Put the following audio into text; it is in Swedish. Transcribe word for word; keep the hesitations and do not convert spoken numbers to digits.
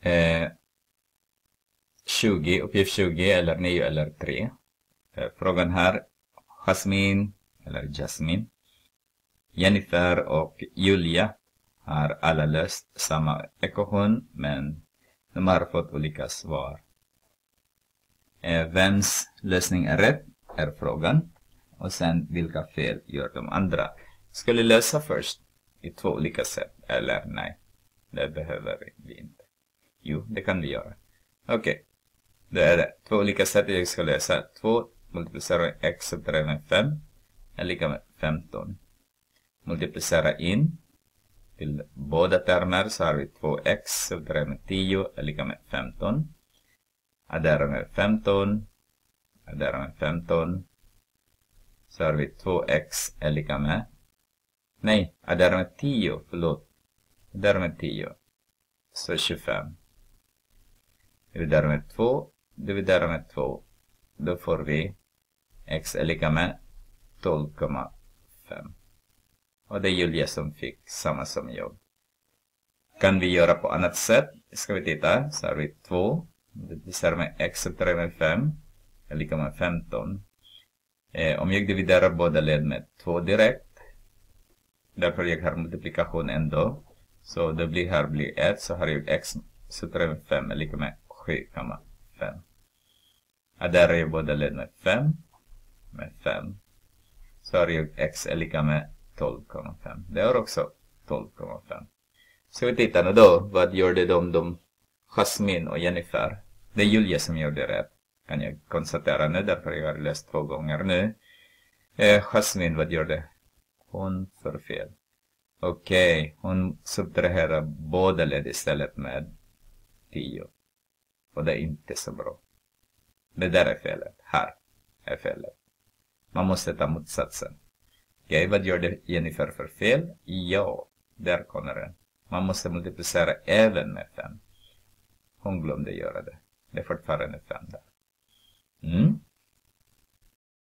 Eh, tjugo, uppgift tjugo eller nio eller tre. Eh, frågan här, Jasmine eller Jasmine, Jennifer och Julia har alla löst samma ekvation, men de har fått olika svar. Eh, vems lösning är rätt är frågan. Och sen vilka fel gör de andra. Ska vi lösa först i två olika sätt? Eller nej, det behöver vi inte. Jo, det kan vi göra. Okej, okay. Det är det. Två olika sätt jag ska lösa. två multiplicera x subtraherat med fem är lika med femton. Multiplicera in till båda termer så har vi två x subtraherat med tio är lika med femton. Addera med femton. Addera med femton. Så har vi två x är lika med. Nej, addera med tio. Förlåt. Addera med tio. Så tjugofem. Dividera med två. Dividera med två. Då får vi x är lika med tolv komma fem. Och det är Julia som fick samma som jag. Kan vi göra på annat sätt? Ska vi titta. Så har vi två. Multiplicerar med x subtraherat med fem är lika med femton. Eh, om jag dividerar båda led med två direkt. Därför jag har multiplikation ändå. Så det blir här blir ett. Så har jag x subtraherat med fem är lika med sju komma fem. Adderar jag båda led med fem. Med fem. Så har jag x är lika med tolv komma fem. Det är också tolv komma fem. Så vi tittar nu då. Vad gjorde de, de Jasmine och Jennifer? Det är Julia som gjorde rätt. Kan jag konstatera nu. Därför jag har läst två gånger nu. Eh, Jasmine, vad gjorde hon för fel? Okej. Okay. Hon subtraherar båda led istället med tio. Och det är inte så bra. Det där är felet. Här är felet. Man måste ta motsatsen. Okej, okay, vad gjorde Jennifer för fel? Ja, där kommer den. Man måste multiplicera även med fem. Hon glömde göra det. Det är fortfarande fem där. Mm.